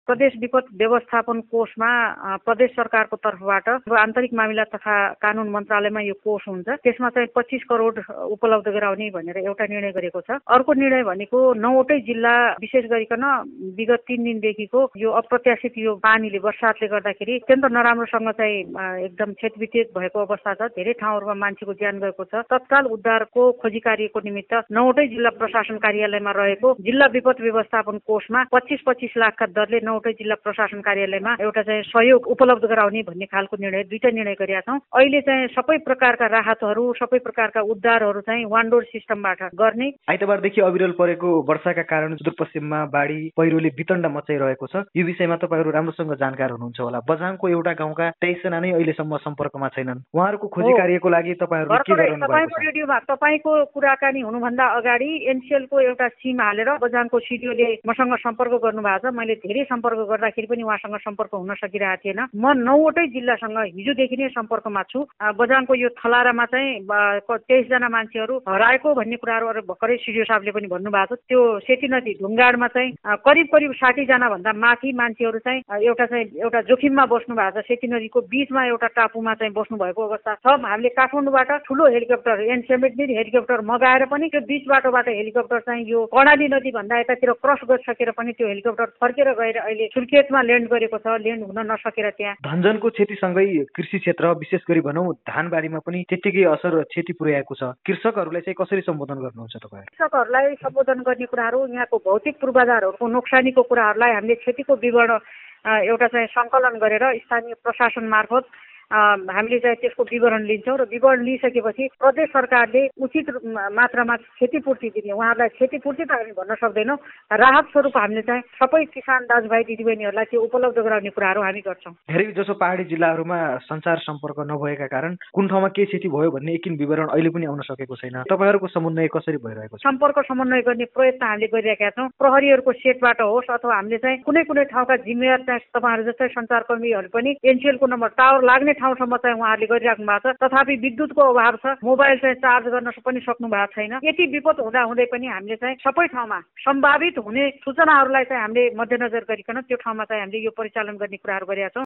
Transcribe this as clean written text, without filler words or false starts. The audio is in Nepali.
प्रदेश विपद व्यवस्थापन कोषमा प्रदेश सरकारको तर्फबाट आन्तरिक मामिला तथा कानून मन्त्रालयमा यो कोष हुन्छ। त्यसमा चाहिँ 25 करोड उपलब्ध गराउने भनेर एउटा निर्णय गरेको छ। अर्को निर्णय भनेको 9वटै जिल्ला विशेष गरिकन विगत 3 दिनदेखिको यो अप्रत्याशित यो पानीले वर्षातले गर्दाखेरि अत्यन्त नराम्रोसँग चाहिँ एकदम क्षतिविक्षत भएको अवस्था छ। धेरै ठाउँहरूमा मान्छेको ज्यान गएको छ। तत्काल उद्धारको खोजी कार्यको निमित्त 9वटै जिल्ला प्रशासन कार्यालयमा रहेको जिल्ला विपद व्यवस्थापन कोषमा 25-25 लाखका दरले 9वटै जिल्ला प्रशासन कार्यालयमा एउटा चाहिँ सहयोग उपलब्ध गराउने भन्ने खालको दुईटा निर्णय गरेका छौँ। अहिले चाहिँ सबै प्रकारका राहतहरू, सबै प्रकारका उद्धारहरू चाहिँ वान डोर सिस्टमबाट गर्ने। आइतबारदेखि अविरल परेको वर्षाका कारण सुदूरपश्चिममा बाढी पहिरोले वितण्ड मचाइरहेको छ। यो विषयमा तपाईहरू राम्रोसँग जानकार हुनुहुन्छ होला। बझाङको एउटा गाउँका 23 जना नै अहिलेसम्म सम्पर्कमा छैनन्। उहाँहरूको खोजी कार्यको लागि तपाईहरूले के गर्नु भएको छ? तपाईको रेडियोमा तपाईको कुराकानी हुनुभन्दा अगाडि एनसीएलको एउटा सिम हालेर बझाङको सिडिओले मसँग सम्पर्क गर्नु भएको छ। मैले धेरै सम्पर्क गर्दाखेरि पनि उहाँसँग सम्पर्क हुन सकिरहेको थिएन। म 9वटै जिल्लासँग हिजोदेखि नै सम्पर्कमा छु। बझाङको यो थलारामा चाहिँ 23 जना मान्छेहरू हराएको भन्ने कुराहरू भर्खरै सिडिओ साहबले पनि भन्नुभएको छ। त्यो सेती नदी ढुङ्गाडमा चाहिँ करिब 60 जना भन्दा माथि मान्छेहरू चाहिँ एउटा जोखिममा बस्नु भएको छ। सेती नदीको बीचमा एउटा टापुमा चाहिँ बस्नु भएको अवस्था छ। हामीले काठमाडौँबाट ठुलो हेलिकप्टर N-17 हेलिकप्टर मगाएर पनि त्यो बीच बाटोबाट हेलिकप्टर चाहिँ यो कर्णाली नदी भन्दा यतातिर क्रस गरिसकेर पनि त्यो हेलिकप्टर फर्केर गएर अहिले सुर्खेतमा ल्यान्ड गरेको छ। ल्यान्ड हुन नसकेर त्यहाँ धनजनको क्षतिसँगै कृषि क्षेत्र विशेष गरी भनौँ धानबारीमा पनि त्यत्तिकै असर क्षति पुर्याएको छ। कृषकहरूलाई चाहिँ कसरी सम्बोधन गर्नुहुन्छ तपाईहरु? कृषकहरूलाई सम्बोधन गर्ने कुराहरू यहाँको भौतिक पूर्वाधारहरूको नोक्सानीको कुराहरूलाई हामीले क्षतिको विवरण एउटा चाहिँ सङ्कलन गरेर स्थानीय प्रशासन मार्फत हामीले चाहिँ त्यसको विवरण लिन्छौँ र विवरण लिइसकेपछि प्रदेश सरकारले उचित मात्रामा क्षतिपूर्ति दिने। उहाँहरूलाई क्षतिपूर्ति त हामी भन्न सक्दैनौँ, राहत स्वरूप हामीले चाहिँ सबै किसान दाजुभाइ दिदीबहिनीहरूलाई त्यो उपलब्ध गराउने कुराहरू हामी गर्छौँ। धेरै जसो पहाडी जिल्लाहरूमा सञ्चार सम्पर्क नभएका कारण कुन ठाउँमा के क्षति भयो भन्ने एकिन विवरण अहिले पनि आउन सकेको छैन। तपाईँहरूको समन्वय कसरी भइरहेको छ? सम्पर्क समन्वय गर्ने प्रयत्न हामीले गरिरहेका छौँ। प्रहरीहरूको सेटबाट होस् अथवा हामीले चाहिँ कुनै ठाउँका जिम्मेवार चाहिँ तपाईँहरू जस्तै सञ्चारकर्मीहरू पनि एनसीएलको नम्बर टावर लाग्ने ठाउँसम्म चाहिँ उहाँहरूले गरिराख्नु भएको छ। तथापि विद्युतको अभाव छ, मोबाइल चाहिँ चार्ज गर्न पनि सक्नु भएको छैन। यति विपद हुँदै पनि हामीले चाहिँ सबै ठाउँमा सम्भावित हुने सूचनाहरूलाई चाहिँ हामीले मध्यनजर गरिकन त्यो ठाउँमा चाहिँ हामीले यो परिचालन गर्ने कुराहरू गरेका छौँ।